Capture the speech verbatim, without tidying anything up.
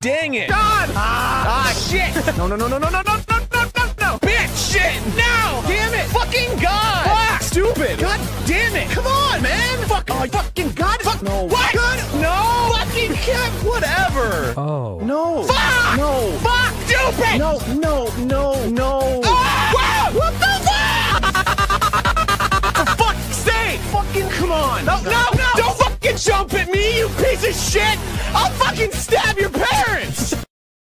dang it. God! Ah, shit. No, no, no, no, no, no, no, no, no, no, no! Bitch, shit, no. Damn it! Fucking God. Fuck! Stupid. God damn it! Come on, man! Fuck! Oh, fucking God! Fuck! No. What? God! No. Fucking God! Whatever. Oh. No! Fuck. No! Fuck. Stupid. No! No! No! No! Ah! What the fuck? For fuck's sake! Fucking come on! No, no, no. Don't fucking jump at me, you piece of shit. I'll fucking stay.